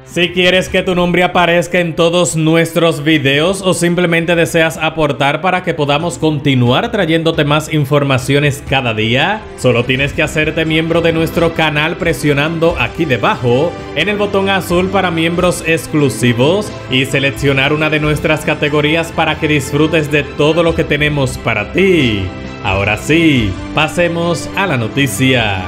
Si quieres que tu nombre aparezca en todos nuestros videos o simplemente deseas aportar para que podamos continuar trayéndote más informaciones cada día, solo tienes que hacerte miembro de nuestro canal presionando aquí debajo en el botón azul para miembros exclusivos y seleccionar una de nuestras categorías para que disfrutes de todo lo que tenemos para ti. Ahora sí, pasemos a la noticia.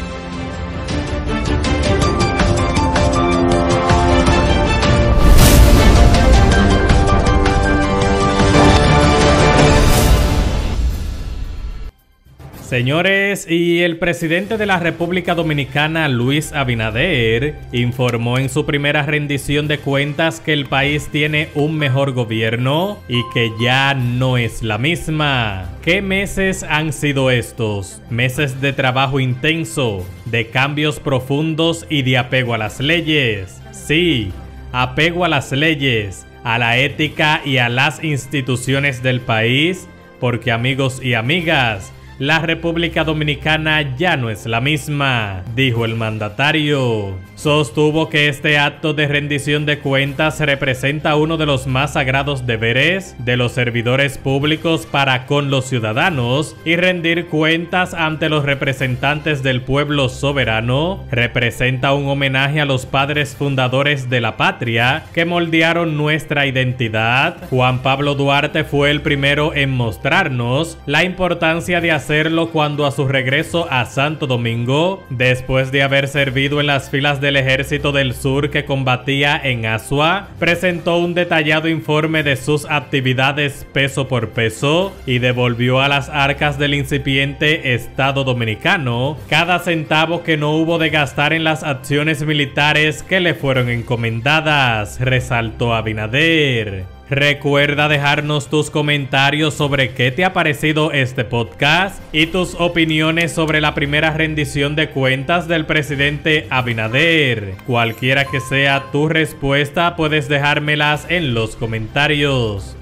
Señores, y el presidente de la República Dominicana, Luis Abinader, informó en su primera rendición de cuentas que el país tiene un mejor gobierno y que ya no es la misma. ¿Qué meses han sido estos? Meses de trabajo intenso, de cambios profundos y de apego a las leyes. Sí, apego a las leyes, a la ética y a las instituciones del país, porque amigos y amigas, la República Dominicana ya no es la misma, dijo el mandatario. Sostuvo que este acto de rendición de cuentas representa uno de los más sagrados deberes de los servidores públicos para con los ciudadanos, y rendir cuentas ante los representantes del pueblo soberano representa un homenaje a los padres fundadores de la patria que moldearon nuestra identidad. Juan Pablo Duarte fue el primero en mostrarnos la importancia de hacerlo cuando a su regreso a Santo Domingo, después de haber servido en las filas del Ejército del Sur que combatía en Azua, presentó un detallado informe de sus actividades peso por peso y devolvió a las arcas del incipiente Estado Dominicano cada centavo que no hubo de gastar en las acciones militares que le fueron encomendadas, resaltó Abinader. Recuerda dejarnos tus comentarios sobre qué te ha parecido este podcast y tus opiniones sobre la primera rendición de cuentas del presidente Abinader. Cualquiera que sea tu respuesta, puedes dejármelas en los comentarios.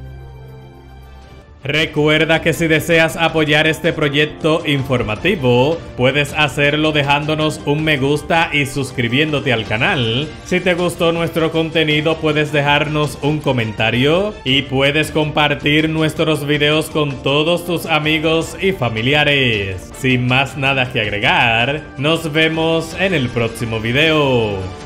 Recuerda que si deseas apoyar este proyecto informativo, puedes hacerlo dejándonos un me gusta y suscribiéndote al canal. Si te gustó nuestro contenido, puedes dejarnos un comentario y puedes compartir nuestros videos con todos tus amigos y familiares. Sin más nada que agregar, nos vemos en el próximo video.